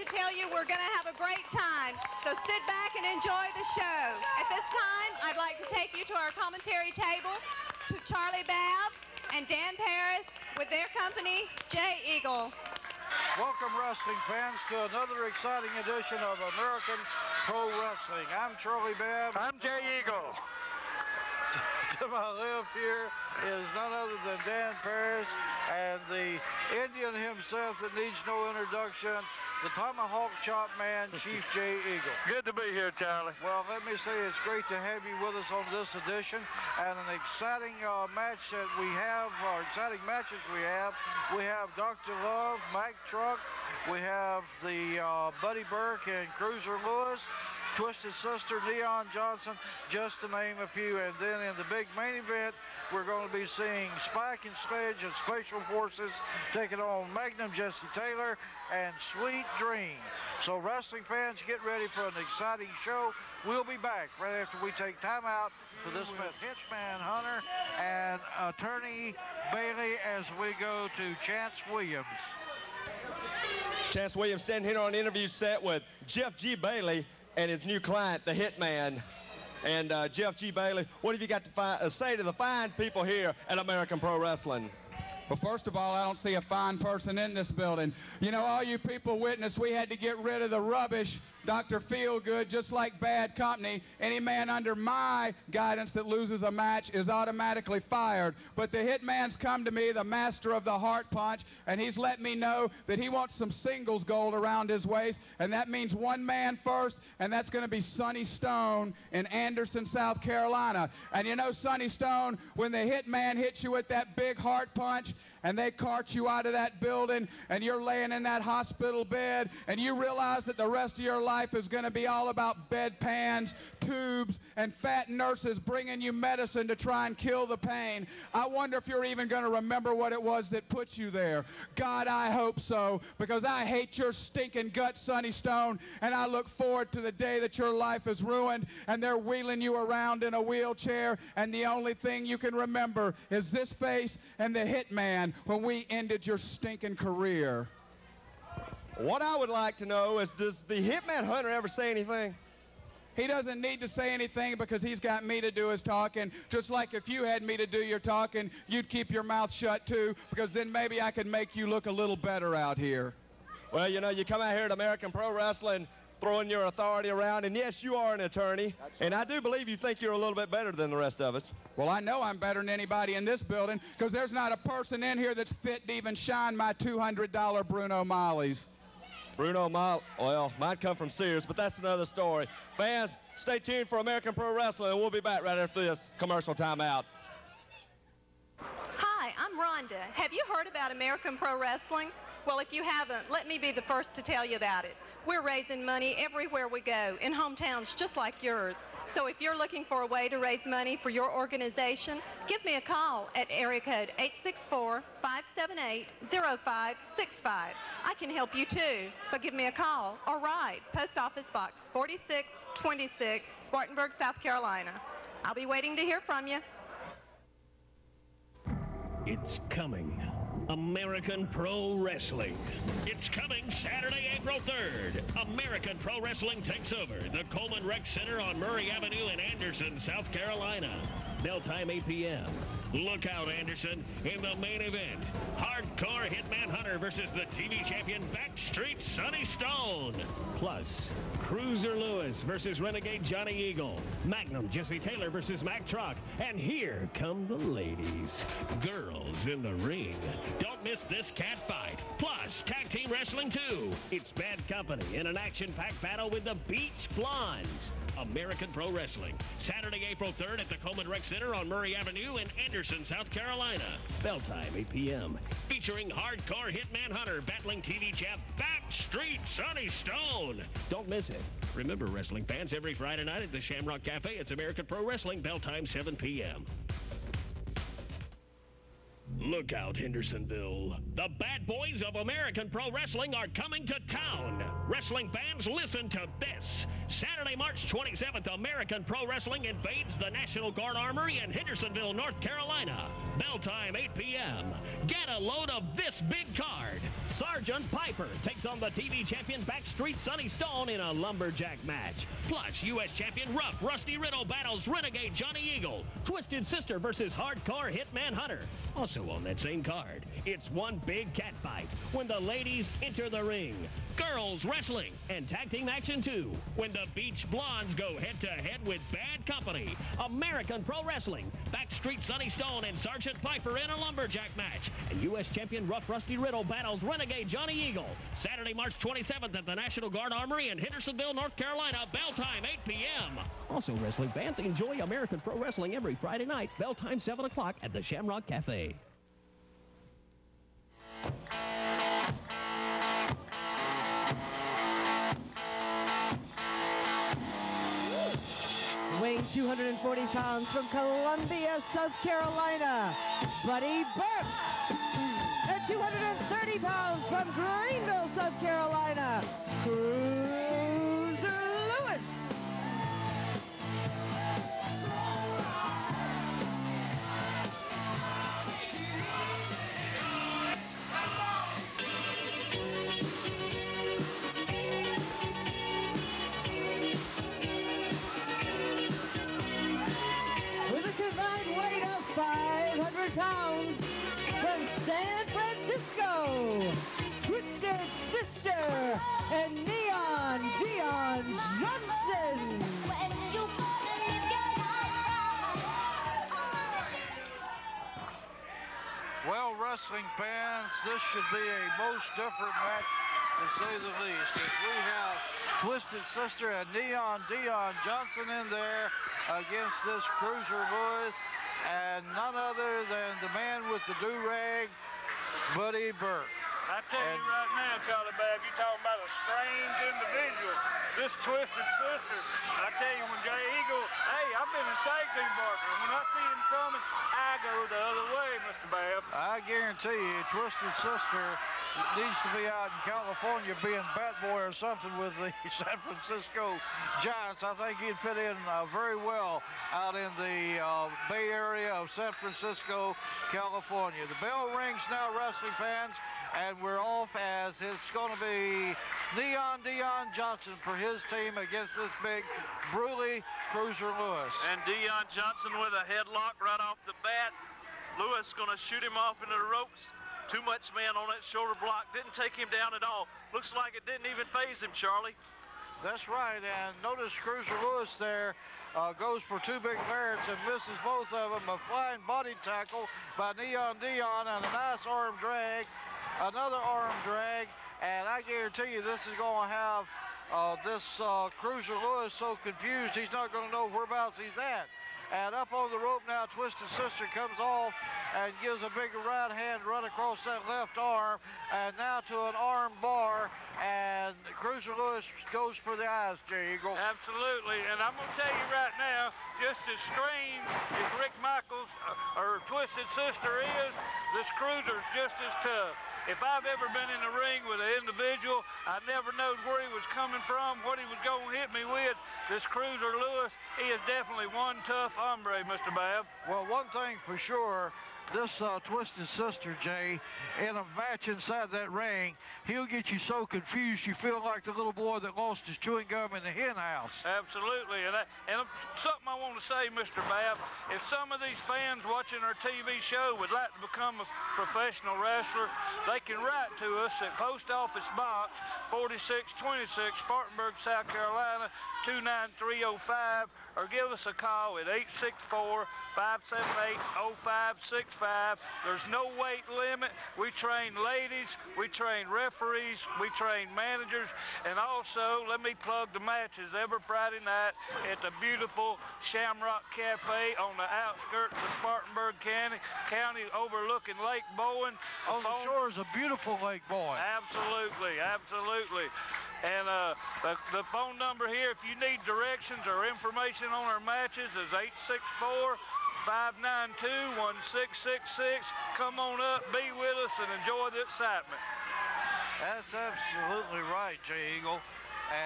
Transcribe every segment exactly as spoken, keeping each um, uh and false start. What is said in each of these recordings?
to tell you we're going to have a great time, so sit back and enjoy the show. At this time, I'd like to take you to our commentary table, to Charlie Babb and Dan Paris with their company, Jay Eagle. Welcome, wrestling fans, to another exciting edition of American Pro Wrestling. I'm Charlie Babb. I'm Jay Eagle. To my left here is none other than Dan Paris and the Indian himself that needs no introduction, the tomahawk chop man, Chief Jay Eagle. Good to be here, Charlie. Well, let me say it's great to have you with us on this edition, and an exciting uh, match that we have, or exciting matches we have. We have Doctor Love, Mack Truck, we have the uh, Buddy Burke and Cruiser Lewis, Twisted Sister, Neon Johnson, just to name a few. And then in the big main event, we're going to be seeing Spike and Sledge and Special Forces taking on Magnum Jesse Taylor and Sweet Dream. So wrestling fans, get ready for an exciting show. We'll be back right after we take time out for this with Hitchman Hunter and Attorney Bailey as we go to Chance Williams. Chance Williams standing here on an interview set with Jeff G. Bailey and his new client, the Hitman. And uh, Jeff G. Bailey, what have you got to fi uh, say to the fine people here at American Pro Wrestling? Well, first of all, I don't see a fine person in this building. You know, all you people witnessed we had to get rid of the rubbish, Doctor Feelgood, just like bad company. Any man under my guidance that loses a match is automatically fired. But the Hitman's come to me, the master of the heart punch, and he's let me know that he wants some singles gold around his waist, and that means one man first, and that's going to be Sonny Stone in Anderson, South Carolina. And you know, Sonny Stone, when the Hitman hits you with that big heart punch, and they cart you out of that building, and you're laying in that hospital bed, and you realize that the rest of your life is going to be all about bedpans, tubes, and fat nurses bringing you medicine to try and kill the pain. I wonder if you're even going to remember what it was that put you there. God, I hope so, because I hate your stinking guts, Sonny Stone, and I look forward to the day that your life is ruined, and they're wheeling you around in a wheelchair, and the only thing you can remember is this face and the Hitman when we ended your stinking career. What I would like to know is, does the Hitman Hunter ever say anything? He doesn't need to say anything because he's got me to do his talking, just like if you had me to do your talking, you'd keep your mouth shut too, because then maybe I could make you look a little better out here. Well, you know, you come out here at American Pro Wrestling throwing your authority around, and yes, you are an attorney, and I do believe you think you're a little bit better than the rest of us. Well, I know I'm better than anybody in this building, because there's not a person in here that's fit to even shine my two hundred dollar Bruno Mollies. Bruno Molly, well, might come from Sears, but that's another story. Fans, stay tuned for American Pro Wrestling, and we'll be back right after this commercial timeout. Hi, I'm Rhonda. Have you heard about American Pro Wrestling? Well, if you haven't, let me be the first to tell you about it. We're raising money everywhere we go, in hometowns just like yours. So if you're looking for a way to raise money for your organization, give me a call at area code eight six four, five seven eight, zero five six five. I can help you too, so give me a call or write. Post Office Box forty-six twenty-six, Spartanburg, South Carolina. I'll be waiting to hear from you. It's coming. American Pro Wrestling. It's coming Saturday, April third. American Pro Wrestling takes over the Coleman Rec Center on Murray Avenue in Anderson, South Carolina. Bell time eight p m Look out, Anderson, in the main event. Hardcore Hitman Hunter versus the T V champion Backstreet Sonny Stone. Plus, Cruiser Lewis versus Renegade Johnny Eagle. Magnum Jesse Taylor versus Mack Truck. And here come the ladies. Girls in the ring. Don't miss this cat fight. Plus, tag team wrestling too. It's Bad Company in an action-packed battle with the Beach Blondes. American Pro Wrestling, Saturday, April third at the Coleman Rec Center on Murray Avenue in Anderson, South Carolina. Bell time eight p m Featuring hardcore Hitman Hunter battling T V champ Backstreet Sonny Stone. Don't miss it. Remember, wrestling fans, every Friday night at the Shamrock Cafe, it's American Pro Wrestling, bell time seven p m Look out, Hendersonville. The bad boys of American Pro Wrestling are coming to town. Wrestling fans, listen to this. Saturday, March twenty-seventh, American Pro Wrestling invades the National Guard Armory in Hendersonville, North Carolina. Bell time, eight p m Get a load of this big card. Sergeant Piper takes on the T V champion Backstreet Sonny Stone in a lumberjack match. Plus, U S champion Rough Rusty Riddle battles Renegade Johnny Eagle. Twisted Sister versus Hardcore Hitman Hunter. Also on that same card, it's one big cat fight when the ladies enter the ring. Girls wrestling and tag team action too when the Beach Blondes go head-to-head with Bad Company. American Pro Wrestling, Backstreet Sonny Stone and Sergeant Piper in a lumberjack match. And U S champion Rough Rusty Riddle battles Renegade Johnny Eagle. Saturday, March twenty-seventh at the National Guard Armory in Hendersonville, North Carolina. Bell time, eight p m Also, wrestling fans, enjoy American Pro Wrestling every Friday night. Bell time, seven o'clock at the Shamrock Cafe. Weighing two hundred forty pounds from Columbia, South Carolina, Buddy Burke. And two hundred thirty pounds from Greenville, South Carolina, Cruiser Lewis. five hundred pounds from San Francisco, Twisted Sister and Neon Deon Johnson. Well, wrestling fans, this should be a most different match, to say the least. As we have Twisted Sister and Neon Deon Johnson in there against this Cruiser Lewis, and none other than the man with the do-rag, Buddy Burke. I tell and you right now, Charlie Babb, you're talking about a strange individual. This Twisted Sister, I tell you, when Jay Eagle, hey, I've been in tag team partner. When I see him coming, I go the other way, Mister Babb. I guarantee you, Twisted Sister needs to be out in California being bat boy or something with the San Francisco Giants. I think he'd fit in uh, very well out in the uh, Bay Area of San Francisco, California. The bell rings now, wrestling fans, and we're off as it's going to be Neon Deon Johnson for his team against this big Bruley Cruiser Lewis. And Deon Johnson with a headlock right off the bat. Lewis going to shoot him off into the ropes. Too much man on that shoulder block. Didn't take him down at all. Looks like it didn't even faze him, Charlie. That's right, and notice Cruiser Lewis there uh, goes for two big Barretts and misses both of them. A flying body tackle by Neon Deon and a nice arm drag. Another arm drag, and I guarantee you this is going to have uh, this uh, Cruiser Lewis so confused he's not going to know whereabouts he's at. And up on the rope now, Twisted Sister comes off and gives a big right hand run across that left arm, and now to an arm bar, and Cruiser Lewis goes for the eyes, Jay Eagle. Absolutely, and I'm going to tell you right now, just as strange as Rick Michaels uh, or Twisted Sister is, this Cruiser's just as tough. If I've ever been in the ring with an individual, I never knowed where he was coming from, what he was going to hit me with. This Cruiser Lewis, he is definitely one tough hombre, Mister Babb. Well, one thing for sure, this uh, Twisted Sister, Jay, in a match inside that ring, he'll get you so confused you feel like the little boy that lost his chewing gum in the hen house. Absolutely, and, I, and something I want to say, Mister Babb, if some of these fans watching our T V show would like to become a professional wrestler, they can write to us at Post Office Box forty-six twenty-six, Spartanburg, South Carolina, two nine three oh five, or give us a call at eight six four, five seven eight, oh five six five. There's no weight limit. We train ladies, we train referees, we train managers, and also, let me plug the matches every Friday night at the beautiful Shamrock Cafe on the outskirts of Spartanburg County, county overlooking Lake Bowen. On the shores of beautiful Lake Bowen. Absolutely, absolutely. And uh, the, the phone number here, if you need directions or information on our matches, is eight six four, five nine two, one six six six. Come on up, be with us, and enjoy the excitement. That's absolutely right, Jay Eagle. And uh,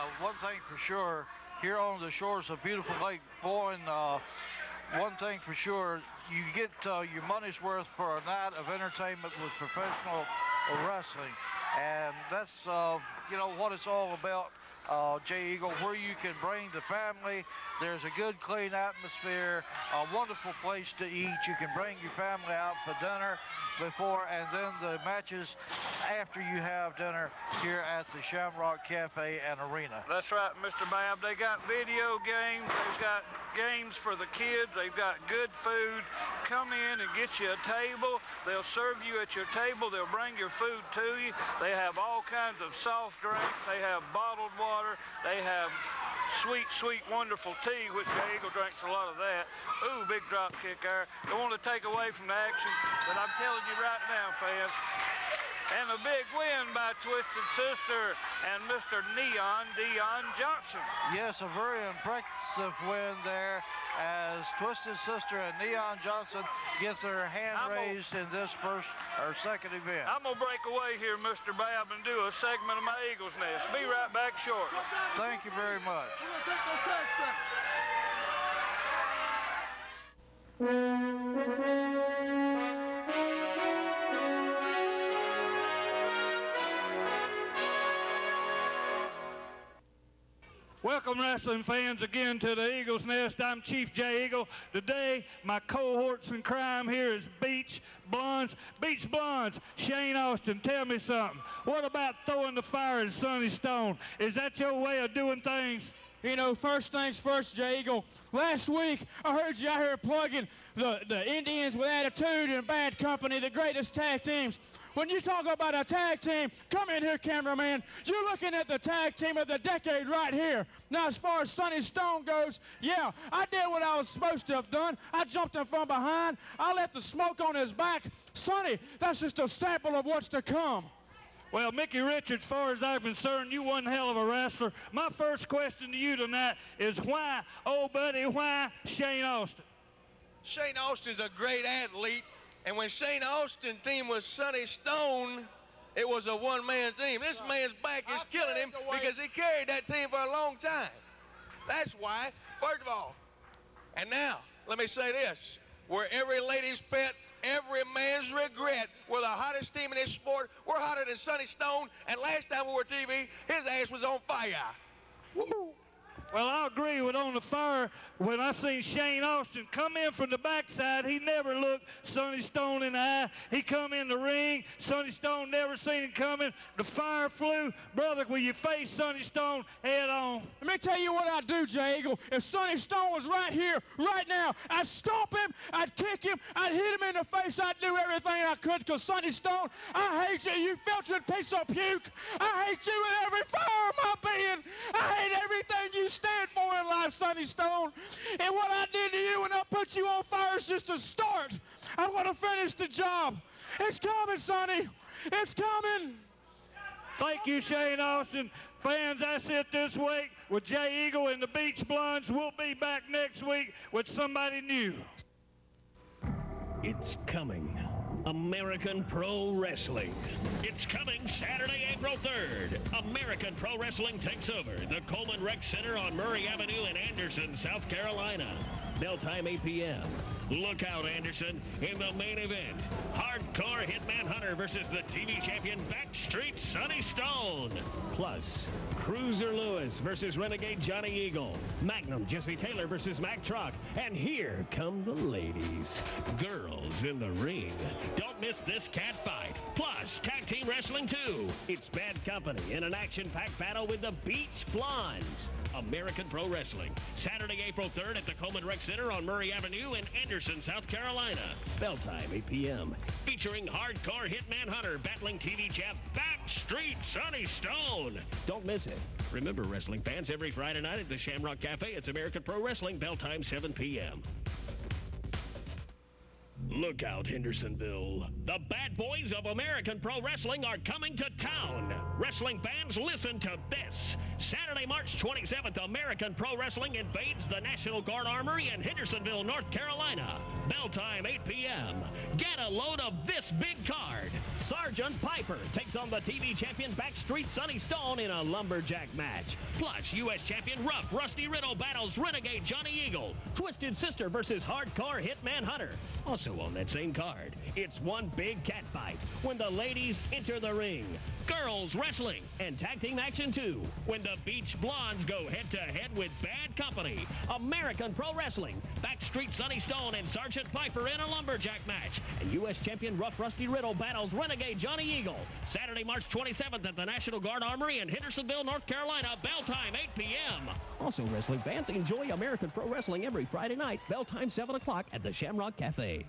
uh, one thing for sure, here on the shores of beautiful Lake Boyne, uh, one thing for sure, you get uh, your money's worth for a night of entertainment with professional wrestling. And that's, uh, you know, what it's all about, uh, Jay Eagle, where you can bring the family. There's a good, clean atmosphere, a wonderful place to eat. You can bring your family out for dinner before, and then the matches after you have dinner here at the Shamrock Cafe and Arena. That's right, Mister Babb. They got video games. They've got games for the kids. They've got good food. Come in and get you a table. They'll serve you at your table. They'll bring your food to you. They have all kinds of soft drinks. They have bottled water. They have sweet, sweet, wonderful tea, which Jay Eagle drinks a lot of that. Ooh, big drop kick there. Don't want to take away from the action, but I'm telling you right now, fans, and a big win by Twisted Sister and Mister Neon Deon Johnson. Yes, a very impressive win there as Twisted Sister and Neon Johnson get their hand I'm raised in this first or second event. I'm going to break away here, Mister Babb, and do a segment of my Eagle's Nest. Be right back shortly. Thank you very much. We're going to take those tag straps. Welcome, wrestling fans, again to the Eagle's Nest. I'm Chief Jay Eagle. Today, my cohorts in crime here is Beach Blondes. Beach Blondes, Shane Austin, tell me something. What about throwing the fire at Sonny Stone? Is that your way of doing things? You know, first things first, Jay Eagle. Last week, I heard you out here plugging the, the Indians with Attitude and Bad Company, the greatest tag teams. When you talk about a tag team, come in here, cameraman. You're looking at the tag team of the decade right here. Now, as far as Sonny Stone goes, yeah, I did what I was supposed to have done. I jumped him from behind. I let the smoke on his back. Sonny, that's just a sample of what's to come. Well, Mickey Richards, as far as I'm concerned, you one hell of a wrestler. My first question to you tonight is why, oh, buddy, why Shane Austin? Shane Austin's a great athlete. And when Shane Austin's team was Sonny Stone, it was a one-man team. This man's back is killing him because he carried that team for a long time. That's why, first of all. And now, let me say this. We're every lady's pet, every man's regret. We're the hottest team in this sport. We're hotter than Sonny Stone. And last time we were T V, his ass was on fire. Woo! Well, I agree with on the fire. When I seen Shane Austin come in from the backside, he never looked Sonny Stone in the eye. He come in the ring. Sonny Stone never seen him coming. The fire flew. Brother, will you face Sonny Stone head on? Let me tell you what I'd do, Jay Eagle. If Sonny Stone was right here, right now, I'd stomp him, I'd kick him, I'd hit him in the face, I'd do everything I could, because Sonny Stone, I hate you, you filtered piece of puke. I hate you with every fire of my being. I hate everything you stand for in life, Sonny Stone. And what I did to you when I put you on fire is just a start. I want to finish the job. It's coming, Sonny. It's coming. Thank you, Shane Austin. Fans, that's it this week with Jay Eagle and the Beach Blondes. We'll be back next week with somebody new. It's coming. American Pro Wrestling. It's coming Saturday, April third. American Pro Wrestling takes over the Coleman Rec Center on Murray Avenue in Anderson, South Carolina. Bell time eight p m Look out, Anderson, in the main event. Hardcore Hitman Hunter versus the T V champion Backstreet Sonny Stone. Plus, Cruiser Lewis versus Renegade Johnny Eagle. Magnum Jesse Taylor versus Mack Truck. And here come the ladies. Girls in the ring. Don't miss this cat fight. Plus, tag team wrestling too. It's Bad Company in an action-packed battle with the Beach Blondes. American Pro Wrestling. Saturday, April third at the Coleman Rec Center on Murray Avenue in Anderson, South Carolina. Bell time eight p m Featuring hardcore Hitman Hunter battling T V champ Backstreet Sonny Stone. Don't miss it. Remember, wrestling fans, every Friday night at the Shamrock Cafe, it's American Pro Wrestling. Bell time seven p m Look out, Hendersonville. The bad boys of American Pro Wrestling are coming to town. Wrestling fans, listen to this. Saturday, March twenty-seventh, American Pro Wrestling invades the National Guard Armory in Hendersonville, North Carolina. Bell time, eight p m Get a load of this big card. Sergeant Piper takes on the T V champion Backstreet Sonny Stone in a lumberjack match. Plus, U S champion Rough Rusty Riddle battles Renegade Johnny Eagle. Twisted Sister versus Hardcore Hitman Hunter. Also on that same card, it's one big cat fight when the ladies enter the ring. Girls wrestling and tag team action too when the Beach Blondes go head-to-head with Bad Company. American Pro Wrestling, Backstreet Sonny Stone and Sergeant Piper in a lumberjack match. And U S champion Rough Rusty Riddle battles Renegade Johnny Eagle. Saturday, March twenty-seventh at the National Guard Armory in Hendersonville, North Carolina. Bell time, eight p m Also, wrestling fans, enjoy American Pro Wrestling every Friday night. Bell time, seven o'clock at the Shamrock Cafe.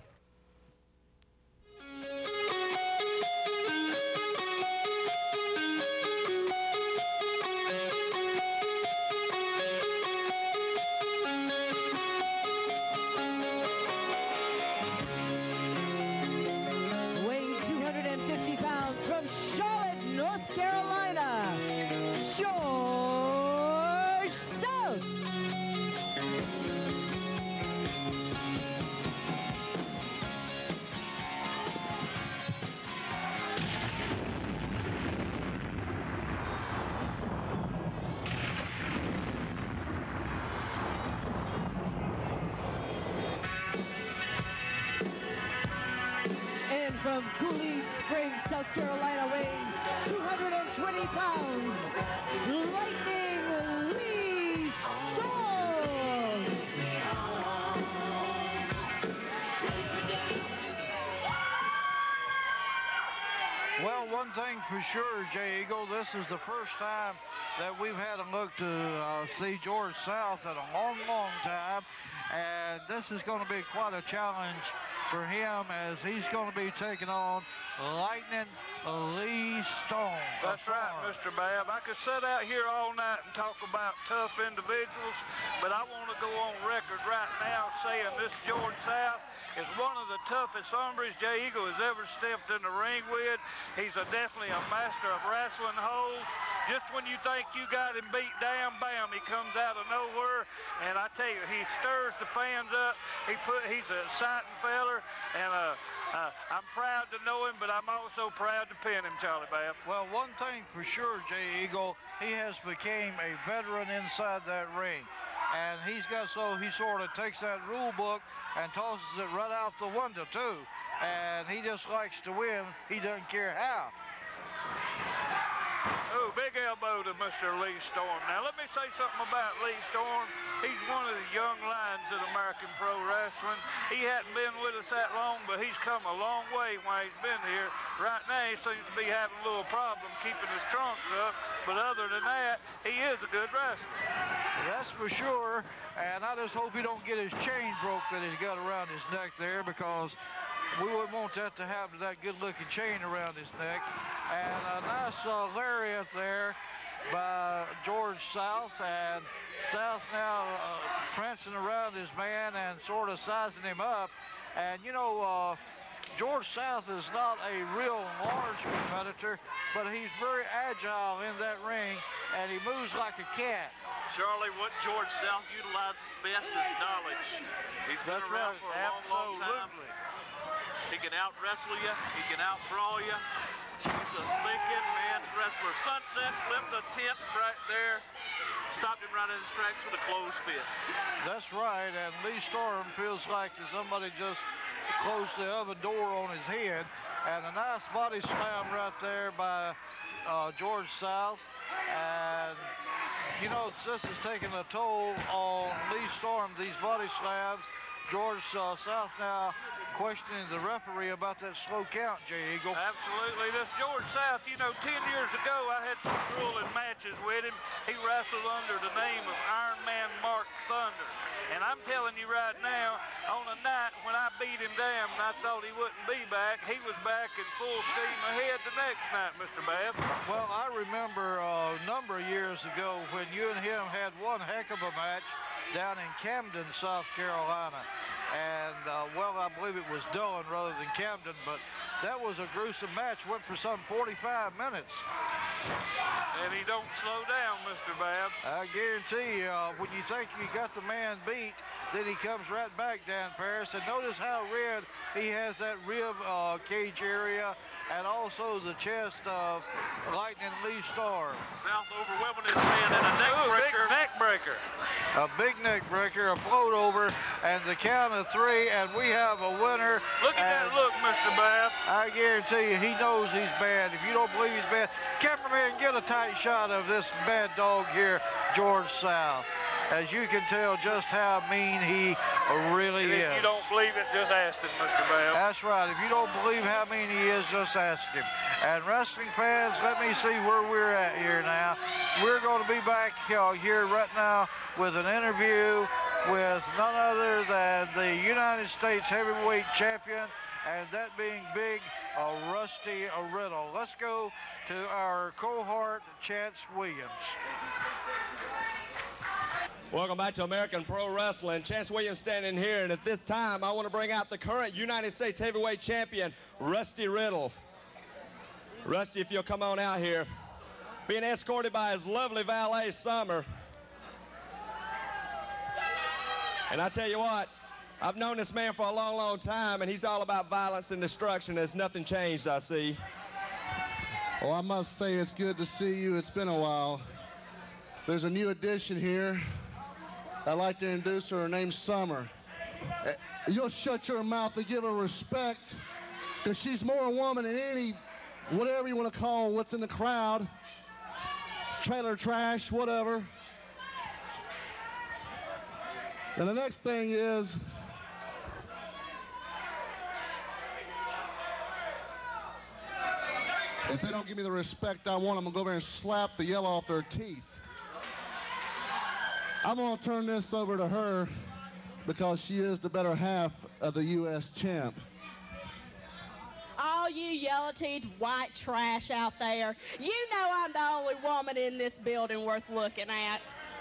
From Cooley Springs, South Carolina, weighing two hundred twenty pounds, Lightning Lee Storm. Well, one thing for sure, Jay Eagle, this is the first time that we've had a look to uh, see George South in a long, long time. And this is going to be quite a challenge for him as he's going to be taking on Lightning Lee Stone. That's right, Mister Babb. I could sit out here all night and talk about tough individuals, but I want to go on record right now saying this George South is one of the toughest hombres Jay Eagle has ever stepped in the ring with. He's a, definitely a master of wrestling holds. Just when you think you got him beat down, bam, he comes out of nowhere. And I tell you, he stirs the fans up. He put, he's a exciting feller, and uh, uh, I'm proud to know him, but I'm also proud to pin him, Charlie Babb. Well, one thing for sure, Jay Eagle, he has became a veteran inside that ring. And he's got so he sort of takes that rule book and tosses it right out the window, too. And he just likes to win. He doesn't care how. Oh, big elbow to Mister Lee Storm. Now, let me say something about Lee Storm. He's one of the young lions in American Pro Wrestling. He hadn't been with us that long, but he's come a long way while he's been here. Right now, he seems to be having a little problem keeping his trunks up, but other than that, he is a good wrestler. That's for sure, and I just hope he don't get his chain broke that he's got around his neck there, because we wouldn't want that to happen to that good-looking chain around his neck. And a nice uh, lariat there by George South, and South now uh, prancing around his man and sort of sizing him up. And, you know, uh, George South is not a real large competitor, but he's very agile in that ring, and he moves like a cat. Charlie, what George South utilizes best is knowledge. He's been That's around right. for a long, long time. He can out-wrestle you. He can out-brawl you. He's a thinking man wrestler. Sunset flipped the tent right there. Stopped him right in his tracks with a closed fist. That's right, and Lee Storm feels like somebody just closed the oven door on his head. And a nice body slam right there by uh, George South. And, you know, this is taking a toll on Lee Storm, these body slams. George uh, South now questioning the referee about that slow count, Jay Eagle. Absolutely. This George South, you know, ten years ago, I had some grueling matches with him. He wrestled under the name of Iron Man Mark Thunder. And I'm telling you right now, on a night when I beat him down and I thought he wouldn't be back, he was back in full steam ahead the next night, Mister Babb. Well, I remember uh, a number of years ago when you and him had one heck of a match. down in Camden, South Carolina. And, uh, well, I believe it was Dillon rather than Camden, but that was a gruesome match. Went for some forty-five minutes. And he don't slow down, Mister Babb. I guarantee you, uh, when you think you got the man beat, then he comes right back, Dan Paris. And notice how red he has that rib uh, cage area, and also the chest of Lightning Lee Storm. South overwhelming his hand in a neck Ooh, breaker. Big neck breaker. A big neck breaker, a float over, and the count of three, and we have a winner. Look at that look, Mister Babb. I guarantee you, he knows he's bad. If you don't believe he's bad, cameraman, get a tight shot of this bad dog here, George South. As you can tell just how mean he really And if is. you don't believe it, just ask him, Mister Babb. That's right. If you don't believe how mean he is, just ask him. And wrestling fans, let me see where we're at here now. We're going to be back uh, here right now with an interview with none other than the United States Heavyweight Champion, and that being Big uh, Rusty Riddle. Let's go to our cohort, Chance Williams. Welcome back to American Pro Wrestling. Chance Williams standing here, and at this time, I want to bring out the current United States Heavyweight Champion, Rusty Riddle. Rusty, if you'll come on out here, being escorted by his lovely valet, Summer. And I tell you what, I've known this man for a long, long time, and he's all about violence and destruction. There's nothing changed, I see. Well, I must say it's good to see you. It's been a while. There's a new addition here. I'd like to introduce her. Her name's Summer. Uh, You'll shut your mouth and give her respect, because she's more a woman than any, whatever you want to call what's in the crowd. Trailer trash, whatever. And the next thing is, if they don't give me the respect I want, I'm gonna go over and slap the yellow off their teeth. I'm gonna turn this over to her because she is the better half of the U S champ. All you yellow-teeth white trash out there, you know I'm the only woman in this building worth looking at.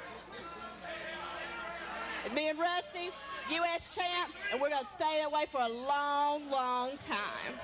And me and Rusty, U S champ, and we're gonna stay that way for a long, long time.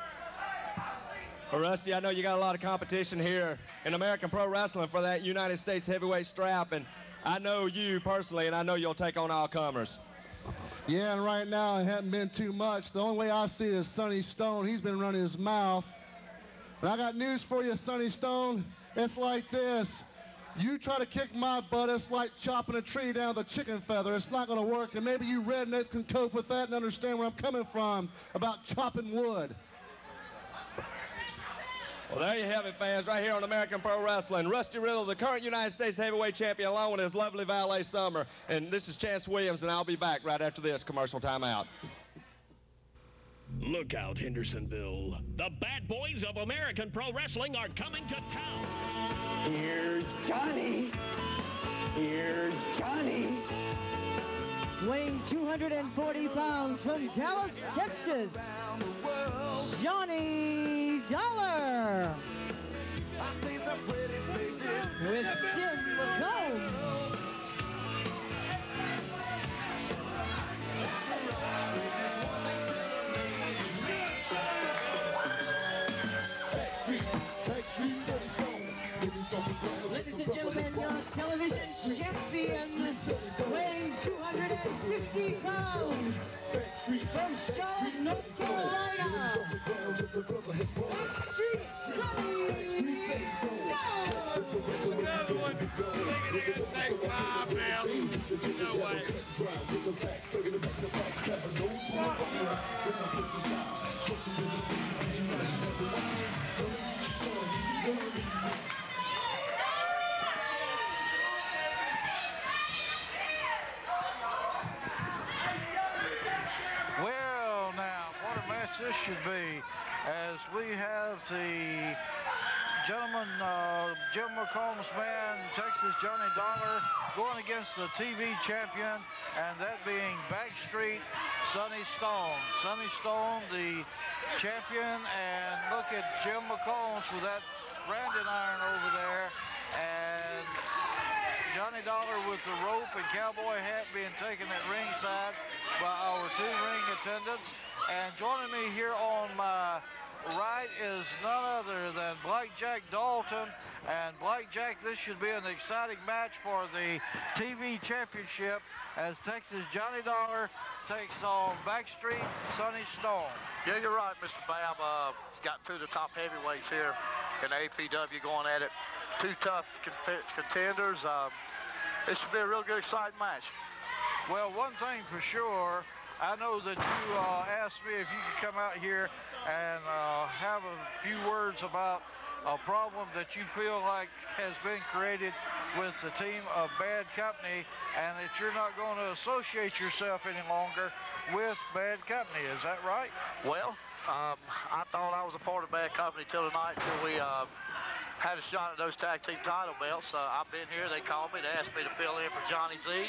Well, Rusty, I know you got a lot of competition here in American Pro Wrestling for that United States Heavyweight strap, and I know you personally, and I know you'll take on all comers. Yeah, and right now it hasn't been too much. The only way I see it is Sonny Stone. He's been running his mouth. But I got news for you, Sonny Stone. It's like this. You try to kick my butt, it's like chopping a tree down with a chicken feather. It's not going to work, and maybe you rednecks can cope with that and understand where I'm coming from about chopping wood. Well, there you have it, fans, right here on American Pro Wrestling. Rusty Riddle, the current United States Heavyweight Champion, along with his lovely valet, Summer. And this is Chance Williams, and I'll be back right after this commercial timeout. Look out, Hendersonville. The bad boys of American Pro Wrestling are coming to town. Here's Johnny. Here's Johnny. Weighing two hundred forty pounds from Dallas, Texas, Johnny Dollar. With Jim McComb. Ladies and gentlemen, your television champion, weighing two hundred fifty pounds, from Charlotte, North Carolina, Backstreet Sonny Stone. Another one. Think it didn't take five now. No way. Well, now, what a match this should be, as we have the gentleman, uh, Jim McComb's man, Texas Johnny Dollar, going against the T V champion, and that being Backstreet Sonny Stone. Sonny Stone, the champion, and look at Jim McCombs with that branding iron over there, and Johnny Dollar with the rope and cowboy hat being taken at ringside by our two ring attendants. And joining me here on my right is none other than Blackjack Dalton. And Blackjack, this should be an exciting match for the T V championship as Texas Johnny Dollar takes on Backstreet Sonny Storm. Yeah, you're right, Mister Babb. Uh, got two of the top heavyweights here in A P W going at it. Two tough contenders. Um, this should be a real good, exciting match. Well, one thing for sure, I know that you uh, asked me if you could come out here and uh, have a few words about a problem that you feel like has been created with the team of Bad Company, and that you're not going to associate yourself any longer with Bad Company. Is that right? Well, um, I thought I was a part of Bad Company till tonight, until we uh, had a shot at those tag team title belts. Uh, I've been here. They called me. They asked me to fill in for Johnny Z.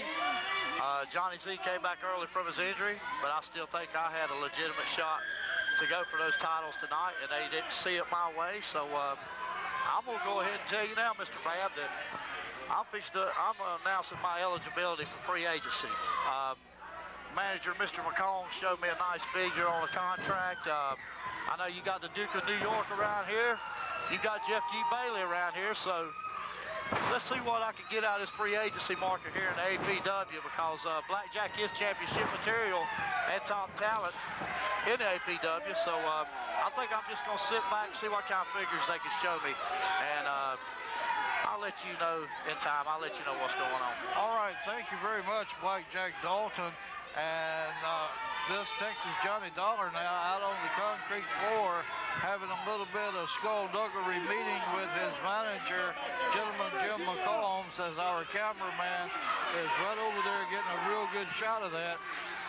Uh, Johnny Z came back early from his injury, but I still think I had a legitimate shot to go for those titles tonight, and they didn't see it my way. So uh, I'm gonna go ahead and tell you now, Mister Babb, that I'm fixed to, I'm announcing my eligibility for free agency. Uh, manager Mister McComb showed me a nice figure on the contract. Uh, I know you got the Duke of New York around here. You got Jeff G. Bailey around here, so let's see what I can get out of this free agency market here in the A P W, because uh, Blackjack is championship material and top talent in the A P W. So uh, I think I'm just going to sit back and see what kind of figures they can show me. And uh, I'll let you know in time. I'll let you know what's going on. All right, thank you very much, Blackjack Dalton. And uh, this Texas Johnny Dollar now out on the concrete floor having a little bit of skullduggery meeting with his manager, gentleman Jim McCombs, as our cameraman is right over there getting a real good shot of that.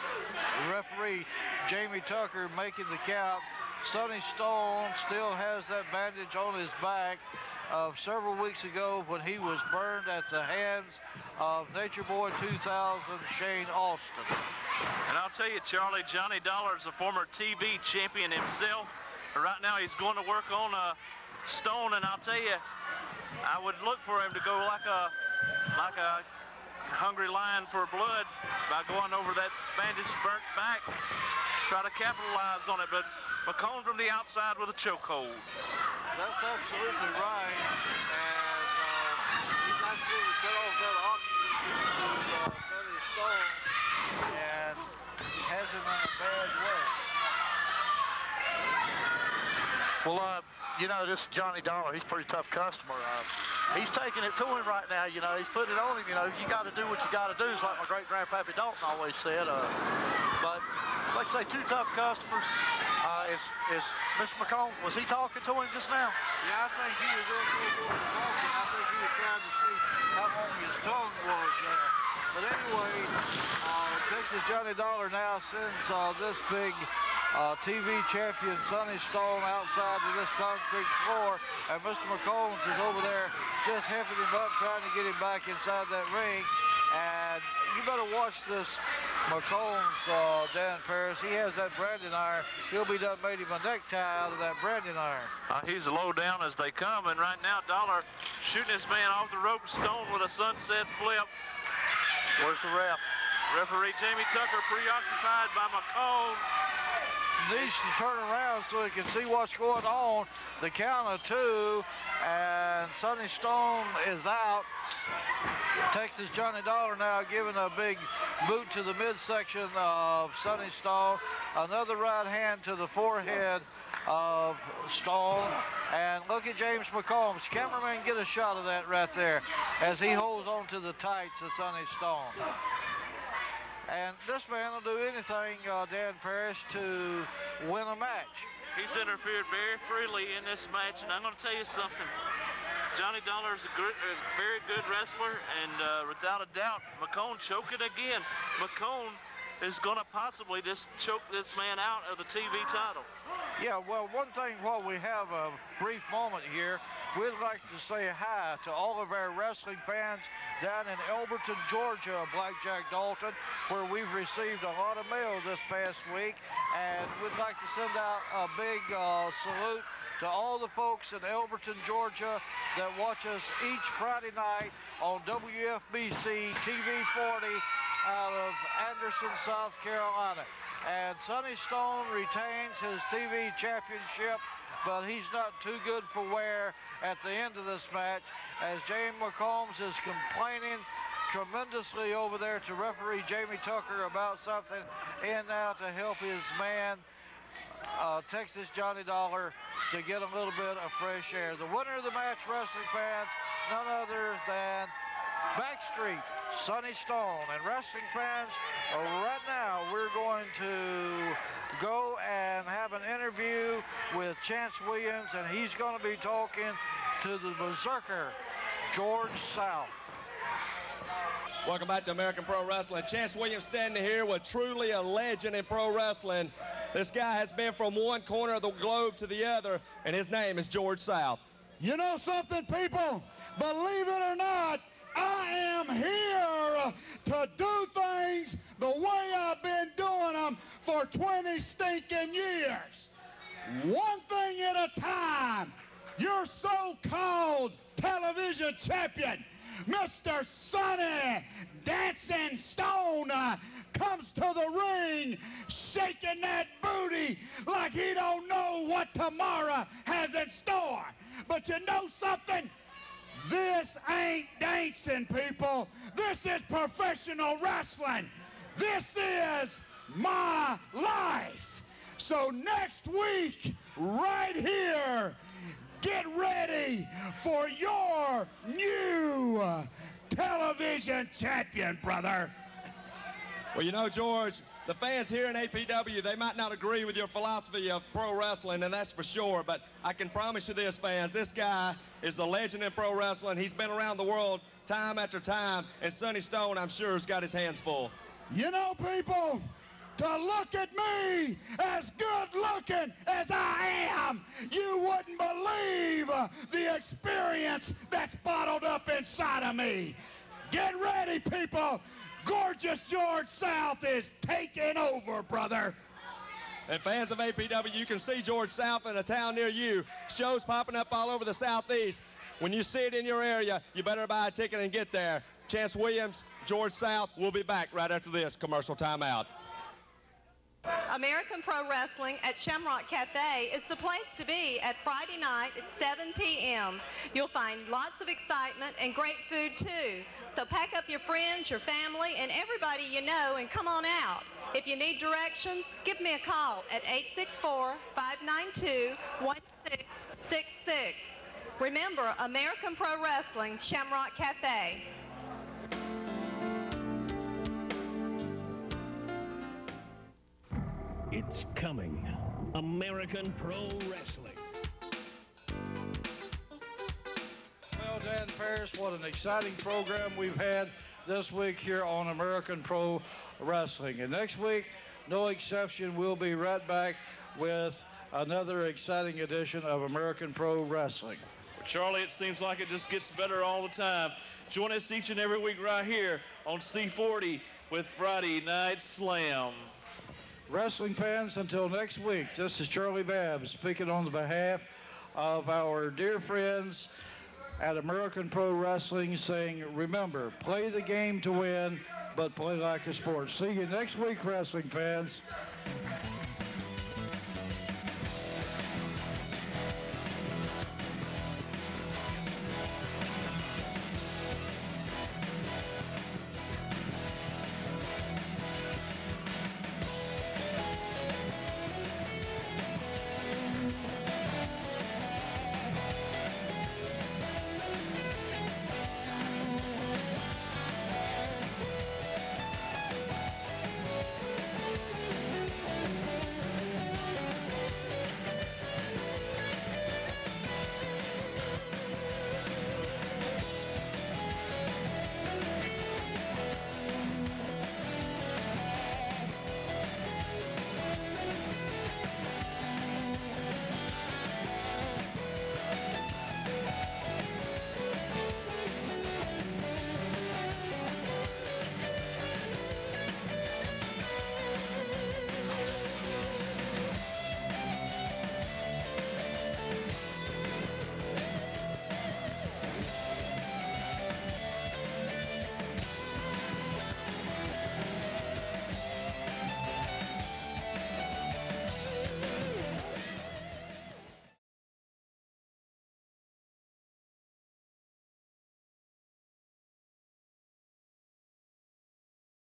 The referee, Jamie Tucker, making the count. Sonny Stone still has that bandage on his back of several weeks ago when he was burned at the hands of Nature Boy two thousand, Shane Austin. And I'll tell you, Charlie, Johnny Dollar is a former T V champion himself. Right now he's going to work on uh, Stone, and I'll tell you, I would look for him to go like a, like a hungry lion for blood by going over that bandage burnt back, try to capitalize on it, but McComb from the outside with a chokehold. That's absolutely right, and uh, he's absolutely cut off that oxygen to uh, Sonny Stone, and has him in a bad way. Well, uh, you know, this Johnny Dollar, he's a pretty tough customer. Uh, he's taking it to him right now, you know. He's putting it on him, you know. You got to do what you got to do, is like my great-grandpappy Dalton always said. Uh, but, like I say, two tough customers. Uh, is, is Mister McComb, was he talking to him just now? Yeah, I think he was doing a little bit of talking. I think he was trying to see how long his tongue was there. But anyway, uh, Texas Johnny Dollar now sends uh, this big uh, T V champion Sonny Stone outside of this concrete floor, and Mister McCombs is over there just heffing him up, trying to get him back inside that ring. And you better watch this McCombs, uh, Dan Paris. He has that branding iron. He'll be done made him a necktie out of that branding iron. Uh, he's low down as they come, and right now Dollar shooting his man off the rope. Stone with a sunset flip. Where's the ref? Referee Jamie Tucker preoccupied by McComb. Needs to turn around so he can see what's going on. The count of two, and Sonny Stone is out. Texas Johnny Dollar now giving a big boot to the midsection of Sonny Stone. Another right hand to the forehead of Stone. And look at James McCombs. Cameraman, get a shot of that right there as he holds on to the tights of Sonny Stone. And this man will do anything, uh, Dan Parrish, to win a match. He's interfered very freely in this match, and I'm going to tell you something. Johnny Dollar is a, good, a very good wrestler, and uh, without a doubt, McComb choking again. McComb is going to possibly just choke this man out of the T V title. Yeah, well, one thing while we have a brief moment here, we'd like to say hi to all of our wrestling fans down in Elberton, Georgia, Blackjack Dalton, where we've received a lot of mail this past week, and we'd like to send out a big uh, salute to all the folks in Elberton, Georgia that watch us each Friday night on W F B C T V forty out of Anderson, South Carolina. And Sonny Stone retains his T V championship, but he's not too good for wear at the end of this match, as James McCombs is complaining tremendously over there to referee Jamie Tucker about something, and now to help his man, uh, Texas Johnny Dollar, to get a little bit of fresh air. The winner of the match, wrestling fans, none other than Backstreet, Sonny Stone. And wrestling fans, uh, right now we're going to go and have an interview with Chance Williams, and he's going to be talking to the berserker, George South. Welcome back to American Pro Wrestling. Chance Williams standing here with truly a legend in pro wrestling. This guy has been from one corner of the globe to the other, and his name is George South. You know something, people? Believe it or not, I am here to do things the way I've been doing them for twenty stinking years. One thing at a time. Your so-called television champion, Mister Sonny Dancing Stone, uh, comes to the ring shaking that booty like he don't know what tomorrow has in store. But you know something? This ain't dancing, people. This is professional wrestling. This is my life. So next week, right here, get ready for your new television champion, brother. Well, you know, George, the fans here in A P W, they might not agree with your philosophy of pro wrestling, and that's for sure, but I can promise you this, fans, this guy is the legend in pro wrestling. He's been around the world time after time, and Sonny Stone, I'm sure, has got his hands full. You know, people, to look at me as good looking as I am, you wouldn't believe uh, the experience that's bottled up inside of me. Get ready, people. Gorgeous George South is taking over, brother. And fans of A P W, you can see George South in a town near you. Shows popping up all over the Southeast. When you see it in your area, you better buy a ticket and get there. Chance Williams, George South, we'll be back right after this commercial timeout. American Pro Wrestling at Shamrock Cafe is the place to be at Friday night at seven p m You'll find lots of excitement and great food too. So pack up your friends, your family, and everybody you know and come on out. If you need directions, give me a call at eight six four, five nine two, one six six six. Remember, American Pro Wrestling, Shamrock Cafe. It's coming. American Pro Wrestling. Well, Dan Paris, what an exciting program we've had this week here on American Pro Wrestling. And next week, no exception, we'll be right back with another exciting edition of American Pro Wrestling. Well, Charlie, it seems like it just gets better all the time. Join us each and every week right here on C forty with Friday Night Slam. Wrestling fans, until next week, this is Charlie Babb speaking on the behalf of our dear friends at American Pro Wrestling, saying, remember, play the game to win, but play like a sport. See you next week, wrestling fans.